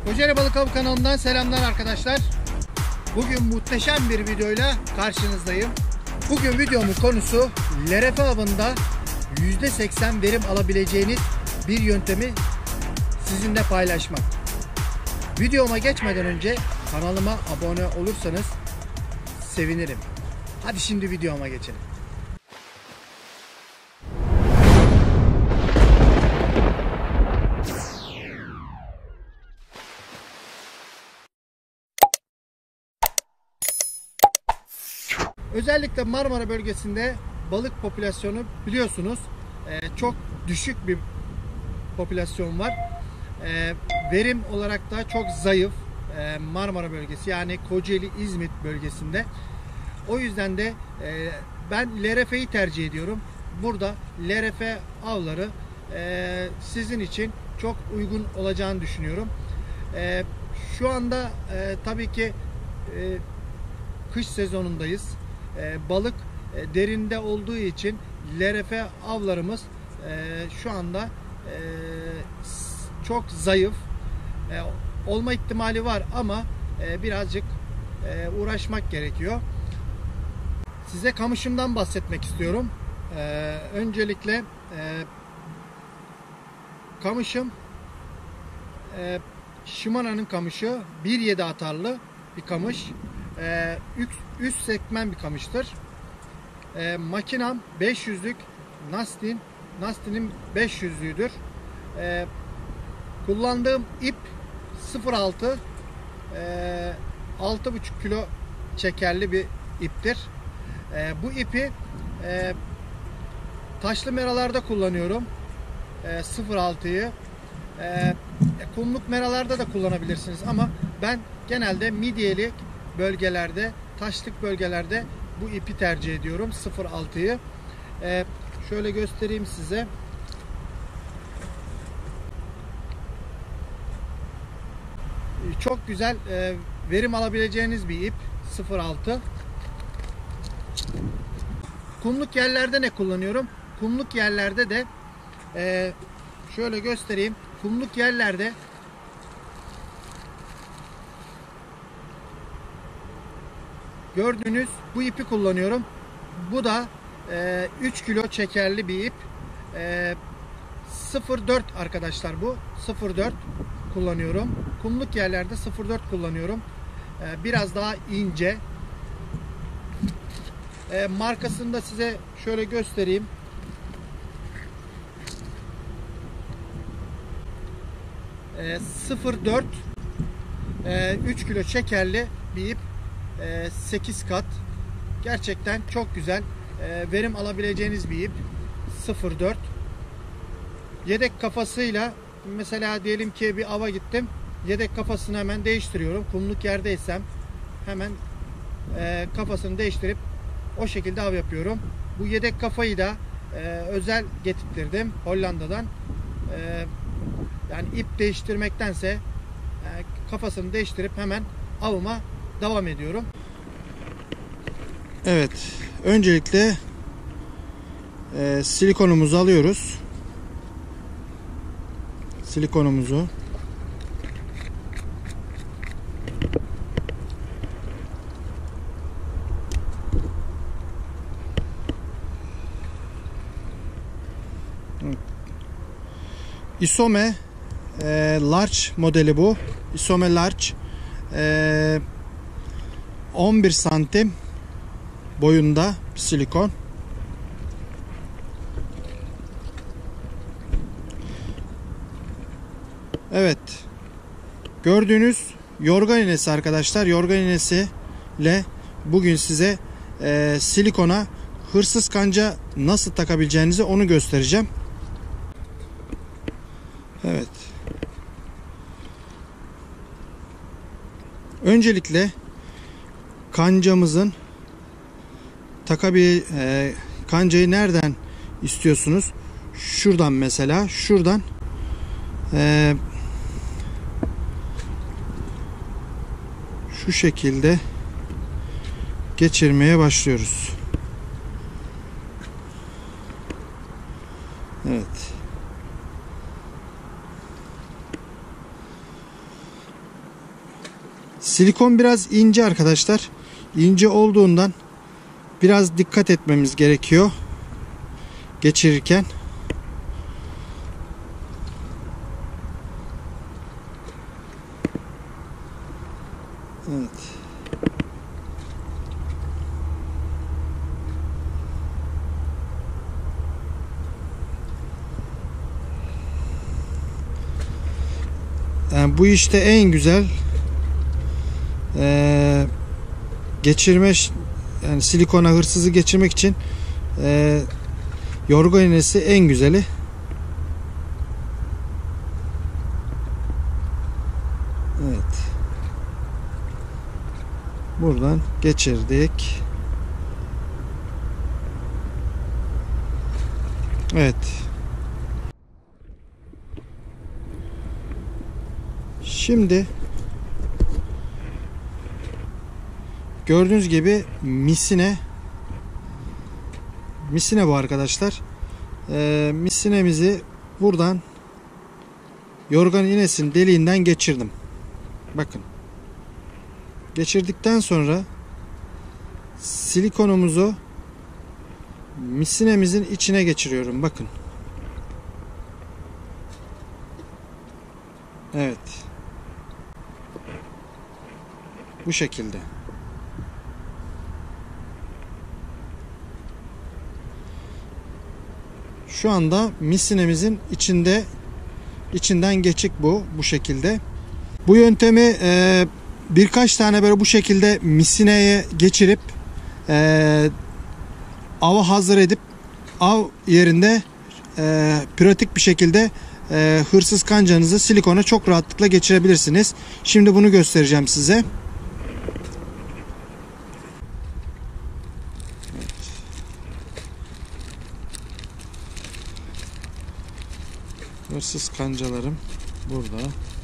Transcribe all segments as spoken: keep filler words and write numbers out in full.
Kocaeli Balık Avı kanalından selamlar arkadaşlar. Bugün muhteşem bir videoyla karşınızdayım. Bugün videomun konusu lerefe avında yüzde seksen verim alabileceğiniz bir yöntemi sizinle paylaşmak. Videoma geçmeden önce kanalıma abone olursanız sevinirim. Hadi şimdi videoma geçelim. Özellikle Marmara bölgesinde balık popülasyonu biliyorsunuz çok düşük bir popülasyon var. Verim olarak da çok zayıf Marmara bölgesi, yani Kocaeli İzmit bölgesinde. O yüzden de ben lerefeyi tercih ediyorum. Burada lerefe avları sizin için çok uygun olacağını düşünüyorum. Şu anda tabii ki kış sezonundayız. Balık derinde olduğu için lerefe avlarımız şu anda çok zayıf. Olma ihtimali var ama birazcık uğraşmak gerekiyor. Size kamışımdan bahsetmek istiyorum. Öncelikle kamışım Shimana'nın kamışı bir nokta yedi atarlı bir kamış. Üst, üst segment bir kamıştır. Makinam beş yüzlük Nastin, Nastin'in beş yüzlüğüdür. Kullandığım ip sıfır altı altı buçuk kilo çekerli bir iptir. Bu ipi taşlı meralarda kullanıyorum. sıfır altıyı kumluk meralarda da kullanabilirsiniz ama ben genelde midyeli bölgelerde, taşlık bölgelerde bu ipi tercih ediyorum, sıfır altıyı. Ee, şöyle göstereyim size. Çok güzel e, verim alabileceğiniz bir ip, sıfır altı. Kumluk yerlerde ne kullanıyorum? Kumluk yerlerde de e, şöyle göstereyim. Kumluk yerlerde gördüğünüz bu ipi kullanıyorum. Bu da e, üç kilo çekerli bir ip. E, sıfır dört arkadaşlar bu. sıfır dört kullanıyorum. Kumluk yerlerde sıfır dört kullanıyorum. E, biraz daha ince. E, markasını da size şöyle göstereyim. E, sıfır dört e, üç kilo çekerli bir ip. sekiz kat. Gerçekten çok güzel verim alabileceğiniz bir ip. sıfır dört. Yedek kafasıyla mesela diyelim ki bir ava gittim. Yedek kafasını hemen değiştiriyorum. Kumluk yerdeysem hemen kafasını değiştirip o şekilde av yapıyorum. Bu yedek kafayı da özel getirttirdim Hollanda'dan. Yani ip değiştirmektense kafasını değiştirip hemen avıma devam ediyorum. Evet, öncelikle e, silikonumuzu alıyoruz. Silikonumuzu Isome e, Large modeli bu. Isome Large e, on bir santim boyunda silikon. Evet. Gördüğünüz yorgan iğnesi arkadaşlar. Yorgan iğnesi ile bugün size e, silikona hırsız kanca nasıl takabileceğinizi onu göstereceğim. Evet. Öncelikle kancamızın takabil e, kancayı nereden istiyorsunuz? Şuradan mesela, şuradan e, şu şekilde geçirmeye başlıyoruz. Evet. Silikon biraz ince arkadaşlar. İnce olduğundan biraz dikkat etmemiz gerekiyor geçirirken. Evet. Yani bu işte en güzel ee, geçirme, yani silikona hırsızı geçirmek için ee, yorgan iğnesi en güzeli. Evet. Buradan geçirdik. Evet. Şimdi gördüğünüz gibi misine misine bu arkadaşlar. Ee, misinemizi buradan yorgan iğnesinin deliğinden geçirdim. Bakın. Geçirdikten sonra silikonumuzu misinemizin içine geçiriyorum. Bakın. Evet. Bu şekilde. Şu anda misinemizin içinde içinden geçik bu. Bu şekilde. Bu yöntemi e, birkaç tane böyle bu şekilde misineye geçirip e, ava hazır edip av yerinde e, pratik bir şekilde e, hırsız kancanızı silikona çok rahatlıkla geçirebilirsiniz. Şimdi bunu göstereceğim size. Hırsız kancalarım burada.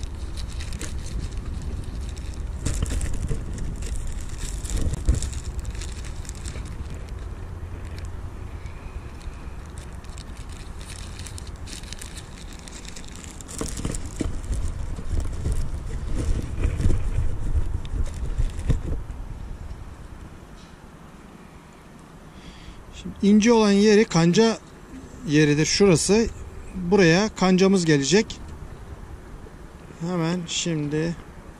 Şimdi ince olan yeri kanca yeridir şurası. Buraya kancamız gelecek. Hemen şimdi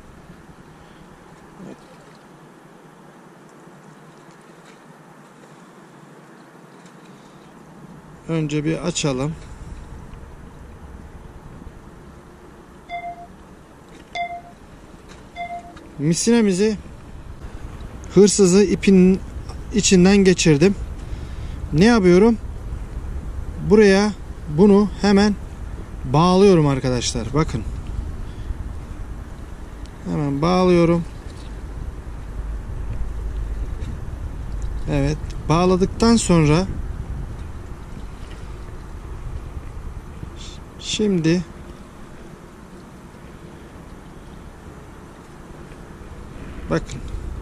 önce bir açalım. Misinemizi hırsızı ipin içinden geçirdim. Ne yapıyorum? Buraya bunu hemen bağlıyorum arkadaşlar. Bakın. Hemen bağlıyorum. Evet. Bağladıktan sonra şimdi bakın.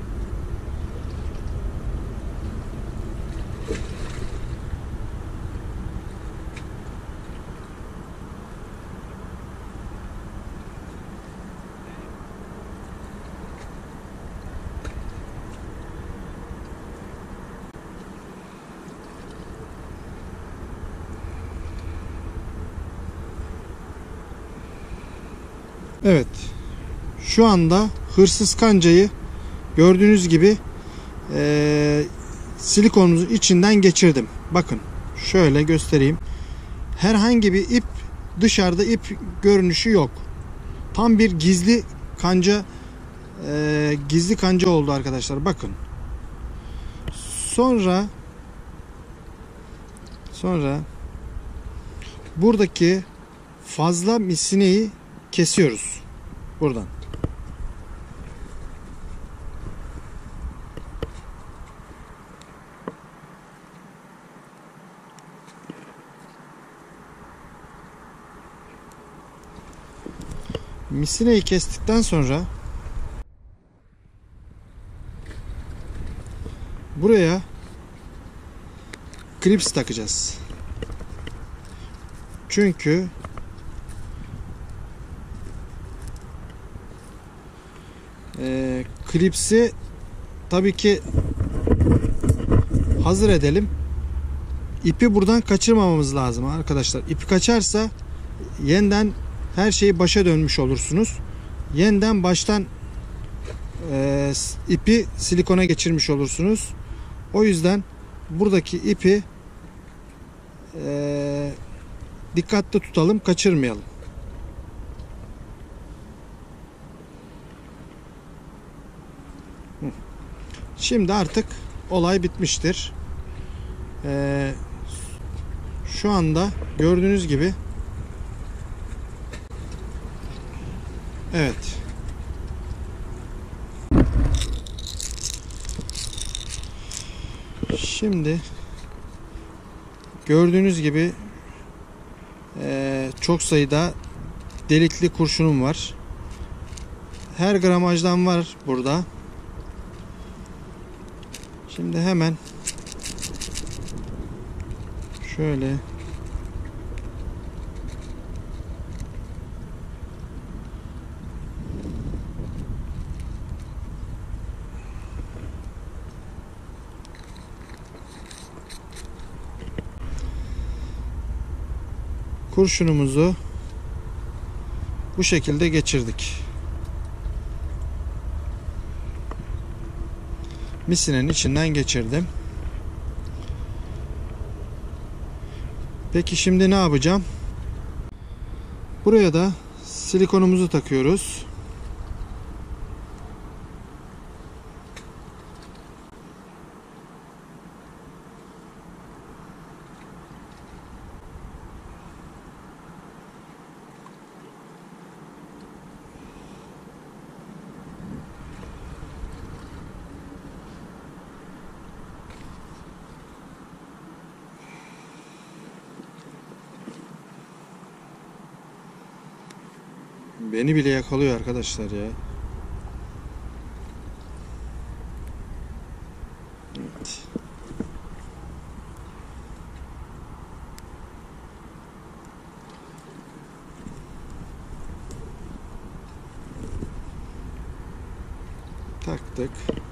Evet. Şu anda hırsız kancayı gördüğünüz gibi e, silikonumuzun içinden geçirdim. Bakın. Şöyle göstereyim. Herhangi bir ip, dışarıda ip görünüşü yok. Tam bir gizli kanca e, gizli kanca oldu arkadaşlar. Bakın. Sonra sonra buradaki fazla misineyi kesiyoruz. Buradan. Misineyi kestikten sonra buraya klips takacağız. Çünkü e, klipsi tabii ki hazır edelim. İpi buradan kaçırmamamız lazım arkadaşlar. İpi kaçarsa yeniden her şeyi başa dönmüş olursunuz. Yeniden baştan e, ipi silikona geçirmiş olursunuz. O yüzden buradaki ipi e, dikkatli tutalım, kaçırmayalım. Şimdi artık olay bitmiştir. Ee, şu anda gördüğünüz gibi, evet, şimdi gördüğünüz gibi e, çok sayıda delikli kurşunum var. Her gramajdan var burada. Şimdi hemen şöyle kurşunumuzu bu şekilde geçirdik. Misinenin içinden geçirdim. Peki şimdi ne yapacağım? Buraya da silikonumuzu takıyoruz. Beni bile yakalıyor arkadaşlar ya. Evet. Taktık.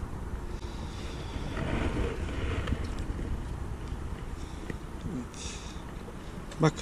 Evet. Bakın.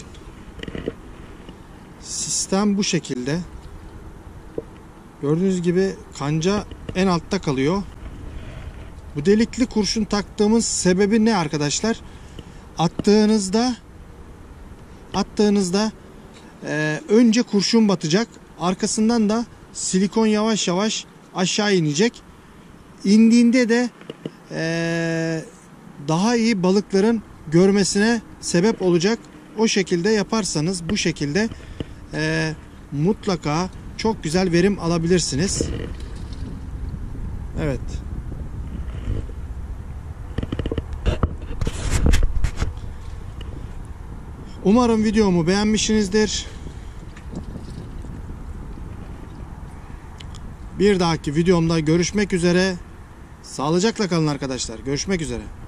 Sistem bu şekilde. Gördüğünüz gibi kanca en altta kalıyor. Bu delikli kurşun taktığımız sebebi ne arkadaşlar? Attığınızda attığınızda e, önce kurşun batacak. Arkasından da silikon yavaş yavaş aşağı inecek. İndiğinde de e, daha iyi balıkların görmesine sebep olacak. O şekilde yaparsanız, bu şekilde e, mutlaka çok güzel verim alabilirsiniz. Evet. Umarım videomu beğenmişsinizdir. Bir dahaki videomda görüşmek üzere. Sağlıcakla kalın arkadaşlar. Görüşmek üzere.